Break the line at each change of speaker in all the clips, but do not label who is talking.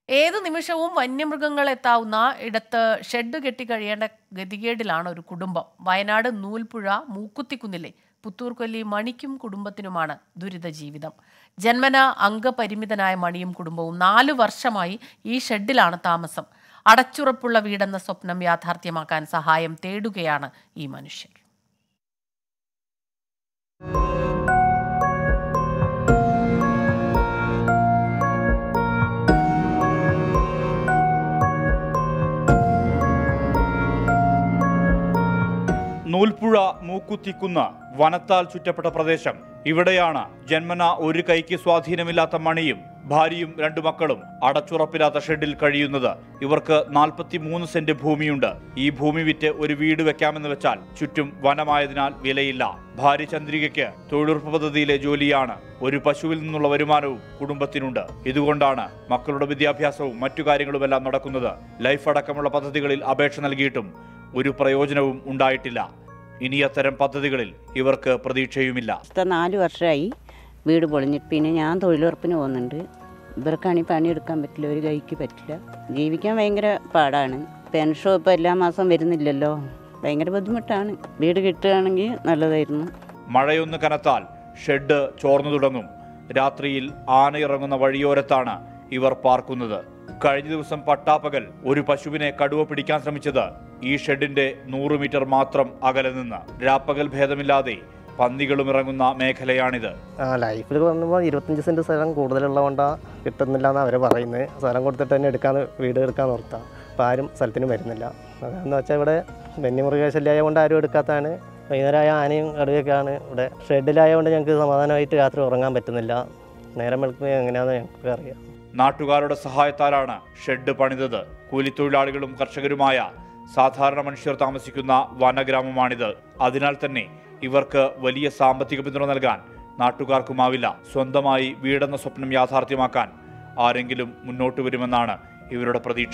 ഏത് നിമിഷവും വന്യമൃഗങ്ങൾ എത്താവുന്ന ഇടത്ത് ഷെഡ് കെട്ടിക്കഴിയേണ്ട ഗതികേടിലാണ് ഒരു കുടുംബം. വയനാട് നൂൽപ്പുഴ മൂക്കുത്തിക്കുന്നിലെ പുത്തൂർക്കൊല്ലി മണിക്കും കുടുംബത്തിനുമാണ് ദുരിത ജീവിതം. ജന്മന അംഗപരിമിതനായ മണിയും കുടുംബവും 4 വർഷമായി ഈ ഷെഡിലാണ് താമസം. അടച്ചുറപ്പുള്ള വീടെന്ന സ്വപ്നം യാഥാർത്ഥ്യമാക്കാൻ സഹായം തേടുകയാണ് ഈ മനുഷ്യർ.
നൂൽപ്പുഴ മൂക്കുത്തിക്കുന്ന വനത്താൽ ചുറ്റപ്പെട്ട പ്രദേശം. ഇവിടെയാണ് ജന്മന ഒരു കൈക്ക് സ്വാധീനമില്ലാത്ത മണിയും ഭാര്യയും 2 മക്കളും അടച്ചുറപ്പില്ലാത്ത ഷെഡിൽ കഴിയുന്നത്. ഇവർക്ക് 43 സെന്റ് ഭൂമിയുണ്ട്. ഈ ഭൂമി വിറ്റ് ഒരു വീട് വെക്കാമെന്ന് വെച്ചാൽ ചുറ്റും വനമായതിനാൽ വിലയില്ല. ഭാര്യ ചന്ദ്രികയ്ക്ക് തൊഴിലുറപ്പ് പദ്ധതിയിലെ ജോലിയാണ്. ഒരു പശുവിൽ നിന്നുള്ള വരുമാനവും കുടുംബത്തിനുണ്ട്. ഇതുകൊണ്ടാണ് മക്കളുടെ വിദ്യാഭ്യാസവും മറ്റു കാര്യങ്ങളുമെല്ലാം നടക്കുന്നത്. ലൈഫ് അടക്കമുള്ള പദ്ധതികളിൽ അപേക്ഷ നൽകിയിട്ടും ഒരു പ്രയോജനവും ഉണ്ടായിട്ടില്ല. ഇനി അത്തരം പദ്ധതികളിൽ ഇവർക്ക് പ്രതീക്ഷയുമില്ല.
4 വർഷമായി വീട് പൊളിഞ്ഞിട്ട്. പിന്നെ ഞാൻ തൊഴിലുറപ്പിന് പോകുന്നുണ്ട്. ഇവർക്കാണെങ്കിൽ പണിയെടുക്കാൻ പറ്റില്ല, ഒരു കൈക്ക് പറ്റില്ല. ജീവിക്കാൻ ഭയങ്കര പാടാണ്. പെൻഷൻ ഇപ്പോൾ എല്ലാ മാസം വരുന്നില്ലല്ലോ, ഭയങ്കര ബുദ്ധിമുട്ടാണ്. വീട് കിട്ടുകയാണെങ്കിൽ നല്ലതായിരുന്നു.
മഴയൊന്ന് കനത്താൽ ഷെഡ് ചോർന്നു തുടങ്ങും. രാത്രിയിൽ ആന ഇറങ്ങുന്ന വഴിയോരത്താണ് ഇവർ പാർക്കുന്നത്. കഴിഞ്ഞ ദിവസം പട്ടാപ്പകൽ ഒരു പശുവിനെ കടുവ പിടിക്കാൻ ശ്രമിച്ചത് ഈ ഷെഡിന്റെ 100 മീറ്റർ മാത്രം അകലെ നിന്ന്. രാപ്പകൽ ഭേദമില്ലാതെ പന്നികളും ഇറങ്ങുന്ന മേഖലയാണിത്.
ലൈഫിൽ വന്നുമ്പോൾ 25 സെന്റ് സ്ഥലം കൂടുതലുള്ളതുകൊണ്ടാണ് കിട്ടുന്നില്ല എന്ന് അവർ പറയുന്നത്. സ്ഥലം കൊടുത്തിട്ട് തന്നെ വീട് എടുക്കാൻ ഓർത്താ. അപ്പോൾ ആരും സ്ഥലത്തിന് വരുന്നില്ല. അതെന്ന് വെച്ചാൽ ഇവിടെ വന്യമൃഗശല്യമായതുകൊണ്ട് ആരും എടുക്കാത്തതാണ്. വൈകുന്നേരമായ ആനയും കടുവയൊക്കെയാണ് ഇവിടെ. ഷെഡിലായതുകൊണ്ട് ഞങ്ങൾക്ക് സമാധാനമായിട്ട് രാത്രി ഉറങ്ങാൻ പറ്റുന്നില്ല. നേരം വെളുക്കുന്നത് എങ്ങനെയാണെന്ന് ഞങ്ങൾക്ക് അറിയാം.
നാട്ടുകാരുടെ സഹായത്താലാണ് ഷെഡ് പണിതത്. കൂലിത്തൊഴിലാളികളും കർഷകരുമായ സാധാരണ മനുഷ്യർ താമസിക്കുന്ന വനഗ്രാമമാണിത്. അതിനാൽ തന്നെ ഇവർക്ക് വലിയ സാമ്പത്തിക പിന്തുണ നൽകാൻ നാട്ടുകാർക്കുമാവില്ല. സ്വന്തമായി വീടെന്ന സ്വപ്നം യാഥാർത്ഥ്യമാക്കാൻ ആരെങ്കിലും മുന്നോട്ട് വരുമെന്നാണ് ഇവരുടെ പ്രതീക്ഷ.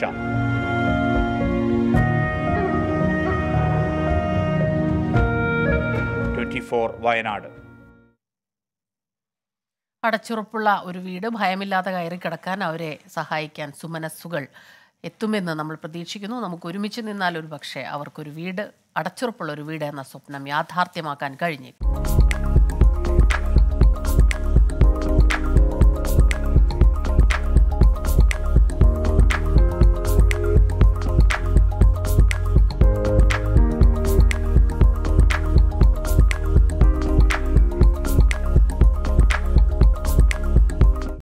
24 വയനാട്.
അടച്ചുറപ്പുള്ള ഒരു വീട്, ഭയമില്ലാതെ കയറി കിടക്കാൻ അവരെ സഹായിക്കാൻ സുമനസ്സുകൾ എത്തുമെന്ന് നമ്മൾ പ്രതീക്ഷിക്കുന്നു. നമുക്ക് ഒരുമിച്ച് നിന്നാൽ ഒരു പക്ഷേ അവർക്കൊരു വീട്, അടച്ചുറപ്പുള്ള ഒരു വീട് എന്ന സ്വപ്നം യാഥാർത്ഥ്യമാക്കാൻ കഴിഞ്ഞേക്കും.